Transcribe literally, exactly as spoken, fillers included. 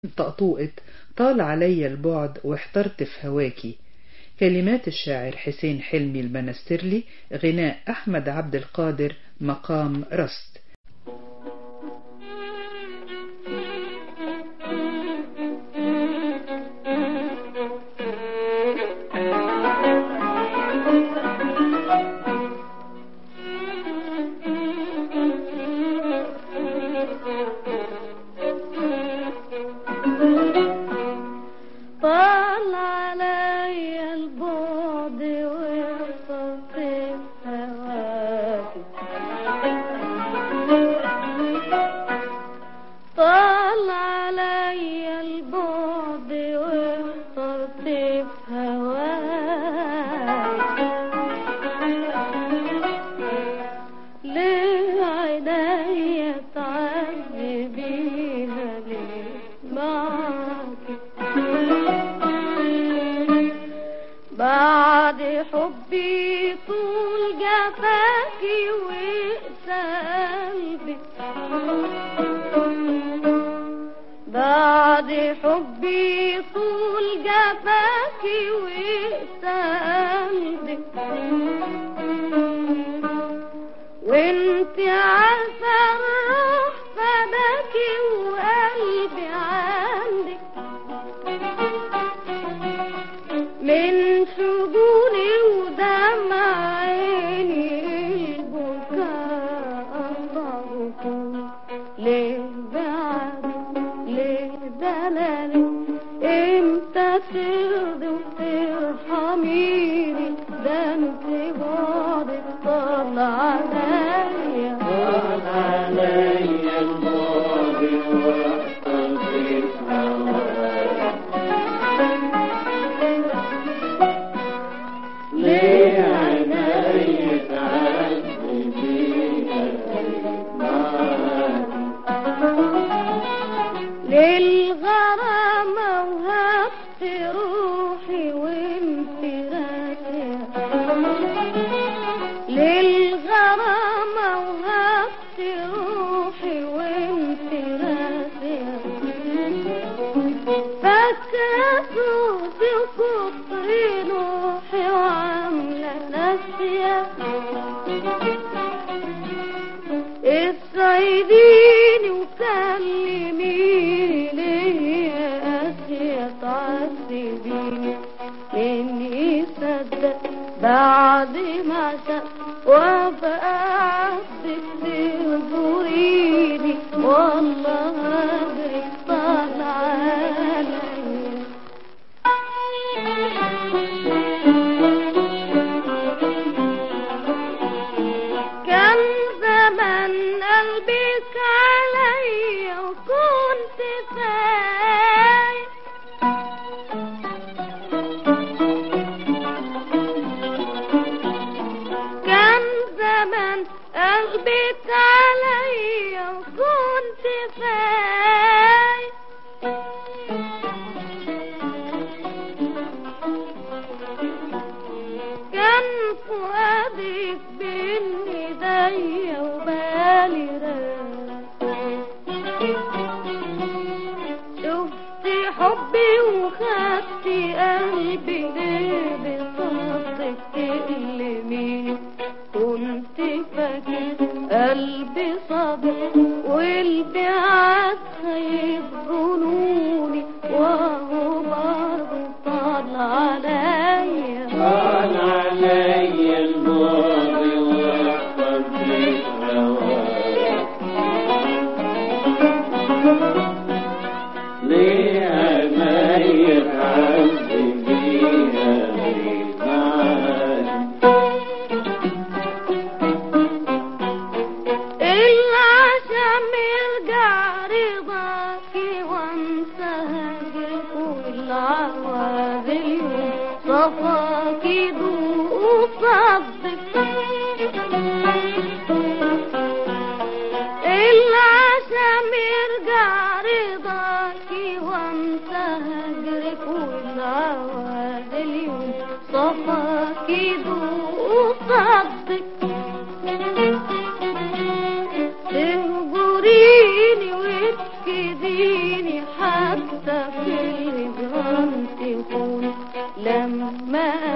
طقطوقة طال علي البعد واحترت في هواكي. كلمات الشاعر حسين حلمي البنسترلي، غناء أحمد عبد القادر، مقام رست. بعد حبي طول جفاكي وقسى قلبي، بعد حبي طول جفاكي وقسى قلبي، وانت عارفة الروح فداكي وقلبي عندك، من شجوني ودمع عيني البكاء أنظركم. ليه بعدك ليه دلالك، امتى ترضي وترحميني، ده انت بعدك طال عليا طال عليا البعد واحتضر هواك. ليه عيني تعذبيني للغرامة وهبت روحي وانت راسية، للغرامة وهبت روحي وانت راسية، فاكرة صوتي وكتر نوحي وعاملة ناسية، اسعديني وكلميني يا قاسية تعذبيني، من يصدق بعد ما شاء وابقى عبدك تنظريني، والله هجرك طال عليا. كان زمان قلبك عليا وكنت فايق، كان زمان قلبك عليا وكنت فايق، كان فؤادك بين ايديا وبالي راق، شفتي حبي وخدتي قلبي، ليه بصدق تألميني، كنت فاكر قلبي صادق والبعاد هيظنوني، وهو برضه طال عليا طال عليا البعد واحتضر هواك. ليه عيني تعذبيها ليه معاك، العشم يرجع رضاكي وانسى هجرك، والعوادل يوم صفاكي ضوء صدك، العشم يرجع رضاكي وانسى هجرك، والعوادل يوم صفاكي ضوء صدك، تهجريني وتكديني حتى لسه في الهجران تكون لما